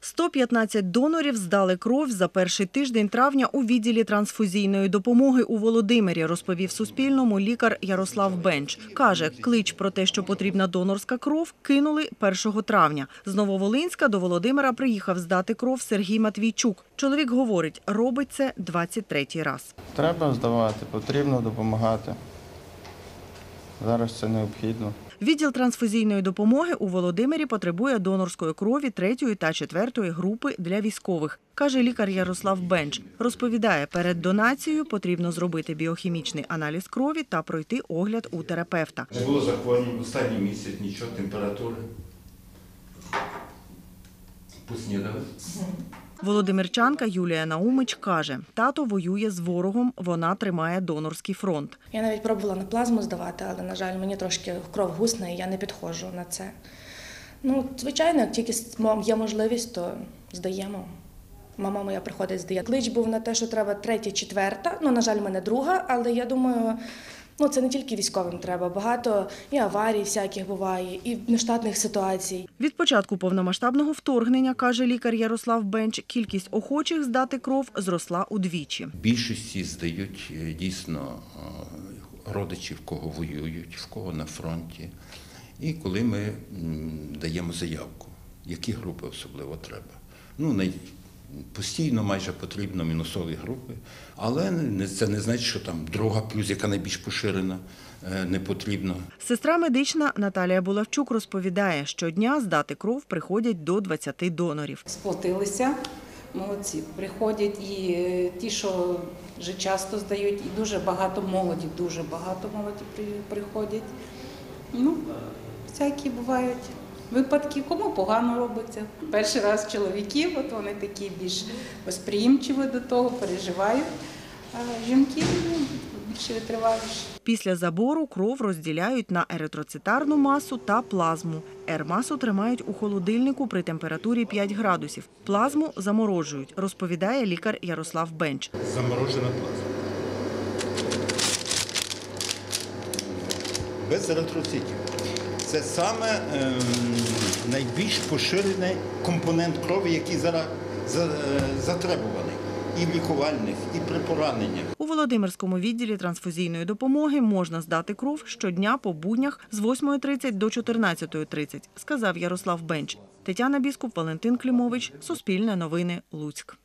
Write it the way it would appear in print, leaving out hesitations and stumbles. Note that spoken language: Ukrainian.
115 донорів здали кров за перший тиждень травня у відділі трансфузійної допомоги у Володимирі, розповів Суспільному лікар Ярослав Бенч. Каже, клич про те, що потрібна донорська кров, кинули 1 травня. З Нововолинська до Володимира приїхав здати кров Сергій Матвійчук. Чоловік говорить, робить це 23-й раз. Треба здавати, потрібно допомагати. Зараз це необхідно. Відділ трансфузійної допомоги у Володимирі потребує донорської крові 3-ї та 4-ї групи для військових, каже лікар Ярослав Бенч. Розповідає, перед донацією потрібно зробити біохімічний аналіз крові та пройти огляд у терапевта. Не було захворювань останній місяць, нічого, температури. Поснідали. Володимирчанка Юлія Наумич каже, тато воює з ворогом, вона тримає донорський фронт. Я навіть пробувала на плазму здавати, але, на жаль, мені трошки кров гусне і я не підходжу на це. Звичайно, як тільки є можливість, то здаємо. Мама моя приходить, здає. Клич був на те, що треба 3-я, 4-та, на жаль, в мене 2-га, але я думаю, це не тільки військовим треба, багато і аварій всяких буває, і нештатних ситуацій. Від початку повномасштабного вторгнення, каже лікар Ярослав Бенч, кількість охочих здати кров зросла удвічі. Більшості здають дійсно родичі, в кого воюють, в кого на фронті. І коли ми даємо заявку, які групи особливо треба. Постійно майже потрібно мінусові групи, але це не значить, що там 2 плюс, яка найбільш поширена, не потрібно. Сестра медична Наталія Булавчук розповідає, щодня здати кров приходять до 20 донорів. Сплотилися, молодці, приходять і ті, що вже часто здають, і дуже багато молоді приходять. Всякі бувають випадки, кому погано робиться. Перший раз чоловіків, вони такі більш восприємчиві до того, переживають, а жінки більш витриваліші. Після забору кров розділяють на еритроцитарну масу та плазму. Ер-масу тримають у холодильнику при температурі 5 градусів. Плазму заморожують, розповідає лікар Ярослав Бенч. Заморожена плазма. Без еритроцитів. Це саме найбільш поширений компонент крові, який зараз затребуваний і в лікувальних, і при пораненнях. У Володимирському відділі трансфузійної допомоги можна здати кров щодня по буднях з 8:30 до 14:30, сказав Ярослав Бенч. Тетяна Біскуп, Валентин Клімович, Суспільне новини, Луцьк.